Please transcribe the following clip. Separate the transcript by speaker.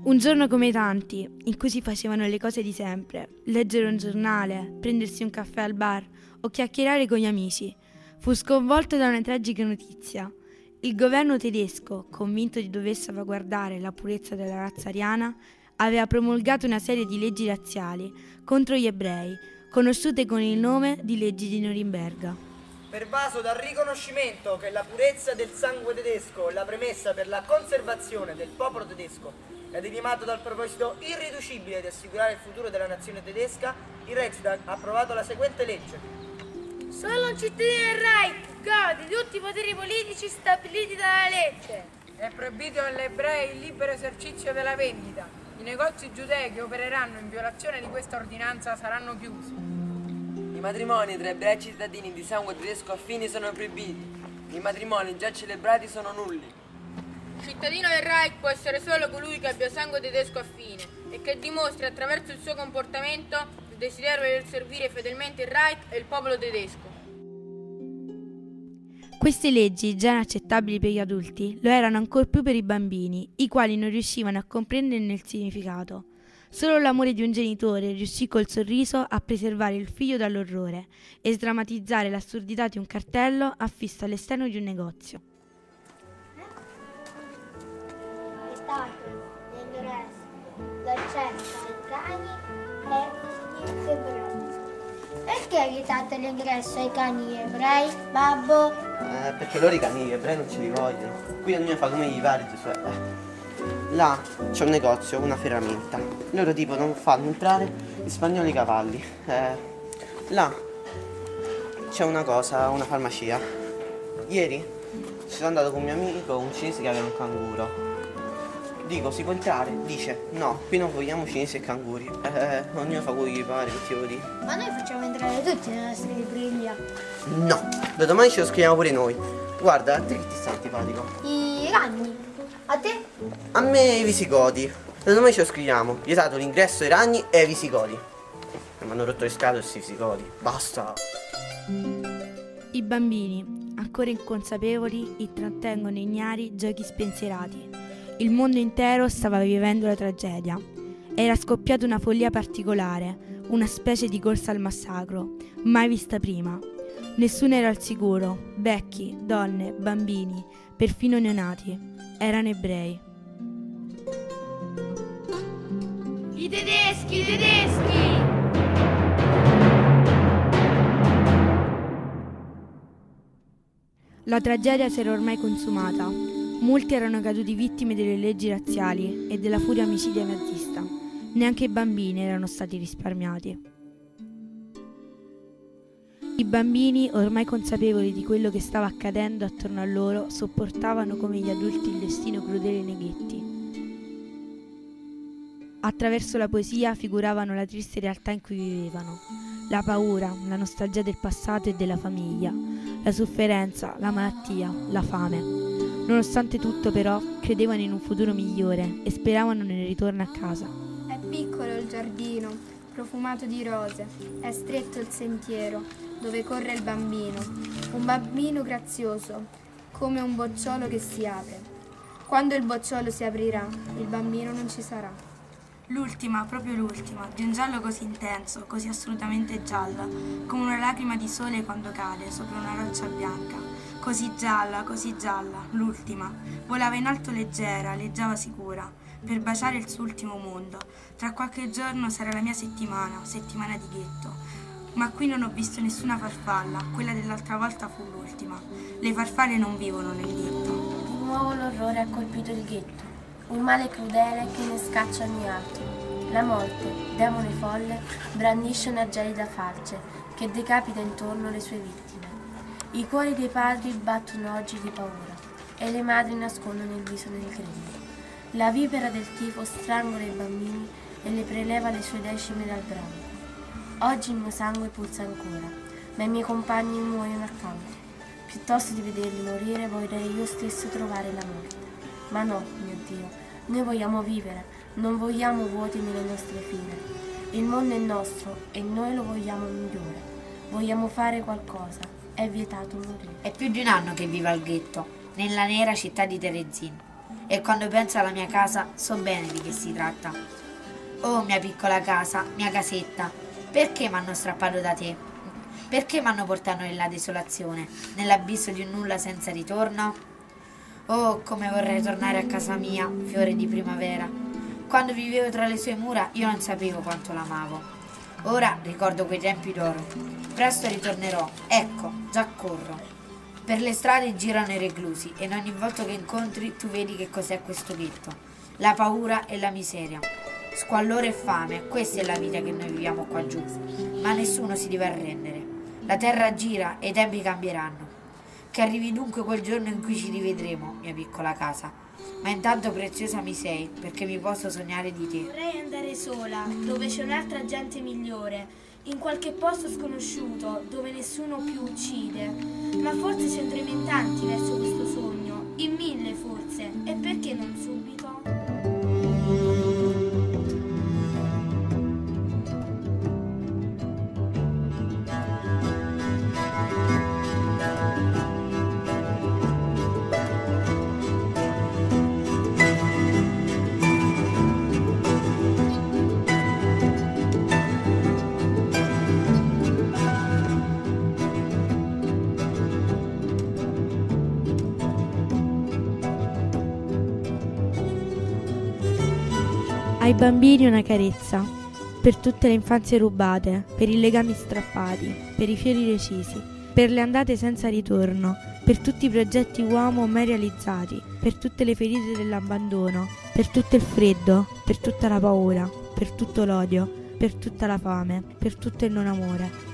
Speaker 1: Un giorno come i tanti, in cui si facevano le cose di sempre, leggere un giornale, prendersi un caffè al bar o chiacchierare con gli amici, fu sconvolto da una tragica notizia. Il governo tedesco, convinto di dover salvaguardare la purezza della razza ariana, aveva promulgato una serie di leggi razziali contro gli ebrei, conosciute con il nome di leggi di Norimberga.
Speaker 2: Pervaso dal riconoscimento che la purezza del sangue tedesco è la premessa per la conservazione del popolo tedesco ed animato dal proposito irriducibile di assicurare il futuro della nazione tedesca, il Reichstag ha approvato la seguente legge.
Speaker 3: Solo un cittadino del Reich gode di tutti i poteri politici stabiliti dalla legge.
Speaker 4: È proibito agli ebrei il libero esercizio della vendita. I negozi giudei che opereranno in violazione di questa ordinanza saranno chiusi.
Speaker 5: I matrimoni tra ebrei e cittadini di sangue tedesco affini sono proibiti. I matrimoni già celebrati sono nulli.
Speaker 6: Il cittadino del Reich può essere solo colui che abbia sangue tedesco affine e che dimostri attraverso il suo comportamento il desiderio di servire fedelmente il Reich e il popolo tedesco.
Speaker 1: Queste leggi, già inaccettabili per gli adulti, lo erano ancor più per i bambini, i quali non riuscivano a comprenderne il significato. Solo l'amore di un genitore riuscì col sorriso a preservare il figlio dall'orrore e sdrammatizzare l'assurdità di un cartello affisso all'esterno di un negozio.
Speaker 7: L'accesso ai cani e ebrei. Perché hai vietato l'ingresso ai cani ebrei, babbo?
Speaker 8: Perché loro i cani ebrei non ce li vogliono. Qui ognuno fa come gli pare, Gesù. Là c'è un negozio, una ferramenta. Loro tipo non fanno entrare gli spagnoli cavalli. Là c'è una cosa, una farmacia. Ieri ci sono andato con un mio amico, un cinese che aveva un canguro. Dico, si può entrare? Dice, no, qui non vogliamo cinesi e canguri. Ognuno fa quello che gli pare, che ti devo dire.
Speaker 7: Ma noi facciamo entrare tutti nella nostra libreria.
Speaker 8: No, da domani ce lo scriviamo pure noi. Guarda, a te che ti sta antipatico?
Speaker 7: I ragni. A te?
Speaker 8: A me i visigoti. Da domani ce lo scriviamo. Vietato l'ingresso ai ragni e ai visigoti. Mi hanno rotto le scatole questi visigoti. Basta.
Speaker 1: I bambini, ancora inconsapevoli, intrattengono ignari giochi spensierati. Il mondo intero stava vivendo la tragedia. Era scoppiata una follia particolare, una specie di corsa al massacro, mai vista prima. Nessuno era al sicuro, vecchi, donne, bambini, perfino neonati. Erano ebrei.
Speaker 3: I tedeschi, i tedeschi!
Speaker 1: La tragedia si era ormai consumata. Molti erano caduti vittime delle leggi razziali e della furia omicidia nazista. Neanche i bambini erano stati risparmiati. I bambini, ormai consapevoli di quello che stava accadendo attorno a loro, sopportavano come gli adulti il destino crudele nei ghetti. Attraverso la poesia figuravano la triste realtà in cui vivevano. La paura, la nostalgia del passato e della famiglia, la sofferenza, la malattia, la fame. Nonostante tutto, però, credevano in un futuro migliore e speravano nel ritorno a casa.
Speaker 9: È piccolo il giardino, profumato di rose, è stretto il sentiero dove corre il bambino, un bambino grazioso, come un bocciolo che si apre. Quando il bocciolo si aprirà, il bambino non ci sarà.
Speaker 1: L'ultima, proprio l'ultima, di un giallo così intenso, così assolutamente gialla, come una lacrima di sole quando cade sopra una roccia bianca. Così gialla, l'ultima. Volava in alto leggera, leggiava sicura, per baciare il suo ultimo mondo. Tra qualche giorno sarà la mia settimana di ghetto. Ma qui non ho visto nessuna farfalla, quella dell'altra volta fu l'ultima. Le farfalle non vivono nel ghetto.
Speaker 10: Di nuovo l'orrore ha colpito il ghetto, un male crudele che ne scaccia ogni altro. La morte, demone folle, brandisce una gelida falce che decapita intorno le sue vittime. I cuori dei padri battono oggi di paura e le madri nascondono il viso nel grembo. La vipera del tifo strangola i bambini e le preleva le sue decime dal branco. Oggi il mio sangue pulsa ancora, ma i miei compagni muoiono accanto. Piuttosto di vederli morire vorrei io stesso trovare la morte. Ma no, mio Dio, noi vogliamo vivere, non vogliamo vuoti nelle nostre file. Il mondo è nostro e noi lo vogliamo migliore. Vogliamo fare qualcosa. È vietato morire.
Speaker 11: È più di un anno che vivo al ghetto, nella nera città di Terezin. e quando penso alla mia casa so bene di che si tratta. Oh, mia piccola casa, mia casetta, perché mi hanno strappato da te? Perché mi hanno portato nella desolazione, nell'abisso di un nulla senza ritorno? Oh, come vorrei tornare a casa mia, fiore di primavera. Quando vivevo tra le sue mura io non sapevo quanto l'amavo. Ora ricordo quei tempi d'oro. Presto ritornerò, ecco, già corro. Per le strade girano i reclusi e in ogni volta che incontri tu vedi che cos'è questo ghetto. La paura e la miseria. Squallore e fame, questa è la vita che noi viviamo qua giù. Ma nessuno si deve arrendere. La terra gira e i tempi cambieranno. Che arrivi dunque quel giorno in cui ci rivedremo, mia piccola casa. Ma intanto preziosa mi sei, perché mi posso sognare di te.
Speaker 12: Vorrei andare sola, dove c'è un'altra gente migliore, in qualche posto sconosciuto, dove nessuno più uccide. Ma forse ci andremo in tanti verso questo sogno, in 1000 forse, e perché non subito?
Speaker 13: Ai bambini una carezza, per tutte le infanzie rubate, per i legami strappati, per i fiori recisi, per le andate senza ritorno, per tutti i progetti uomo mai realizzati, per tutte le ferite dell'abbandono, per tutto il freddo, per tutta la paura, per tutto l'odio, per tutta la fame, per tutto il non amore.